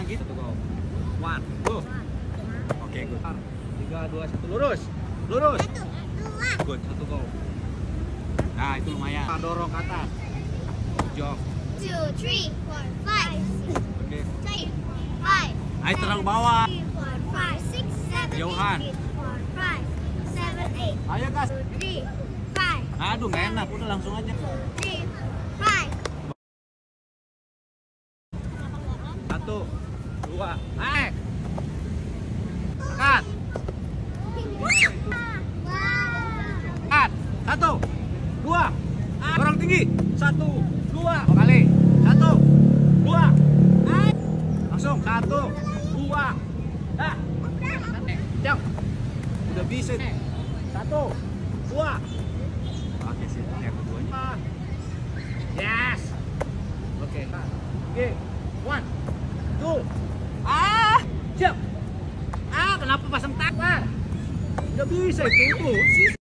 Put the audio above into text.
gitu tuh kau. One, go. Oke, good. 3, 2, 1, lurus. Lurus. 1, 2. Good, 1 go. Nah, itu lumayan. Dorong ke atas. Jog. 2, 3, 4, 5, 6, Oke. 7, 5. Ayo terang bawah. 3, 4, 5, 6, 7, Johan. 8, 4, 5, 7, 8. Ayo, Kas. 3, 5. Aduh, nggak enak. Udah langsung aja. 3, 5. 1, 2, naik. Cut. Cut. 1, 2. Dorong tinggi. 1, 2. Kali. 1, 2. Naik. Langsung 1, 2. Dah. Jam. Udah bisa. 1, 2. Oke, sih. Yang keduanya. Yes. Oke. Oke. 1, 2. Siap. Kenapa pasang tak? Udah bisa itu tuh.